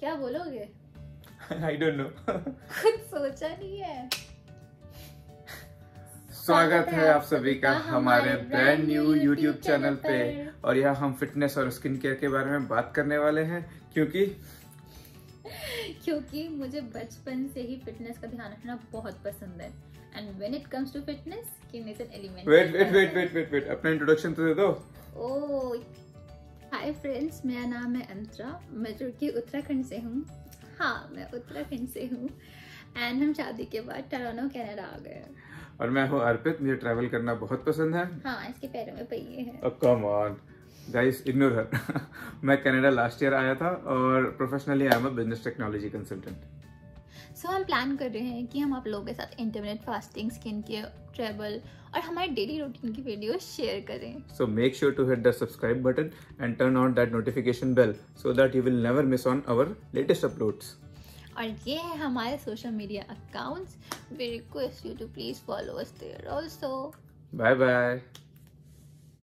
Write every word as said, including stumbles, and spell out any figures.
क्या बोलोगे? I don't know. कुछ सोचा नहीं है। स्वागत है आप सभी का हमारे ब्रांड न्यू यूट्यूब चैनल पे, और यहाँ हम फिटनेस और स्किन केयर के बारे में बात करने वाले हैं क्योंकि क्योंकि मुझे बचपन से ही फिटनेस का ध्यान रखना बहुत पसंद है। And when it comes to fitness, skin is an element. Wait wait wait wait wait wait अपना इंट्रोडक्शन तो दे दो। ओह हाय फ्रेंड्स, मेरा नाम है अंतरा, मैं जो कि उत्तराखंड से हूँ। हाँ, मैं उत्तराखंड से हूँ एंड हम शादी के बाद टोरंटो कनाडा आ गए। और मैं हूँ अर्पित, मुझे ट्रैवल करना बहुत पसंद है। हाँ, इसके पैरों में पहिए हैं। Oh, come on. Guys, ignore her. मैं कनाडा लास्ट ईयर आया था और professionally I am a business technology consultant. So so, हम प्लान कर रहे हैं कि हम आप लोगों के साथ intermittent fasting, skin care, travel और हमारे डेली रूटीन की वीडियो शेयर करें। So make sure to hit the subscribe button and turn on that notification bell so that you will never miss on our latest uploads. और ये है हमारे social media accounts. We request you to please follow us there also. Bye bye.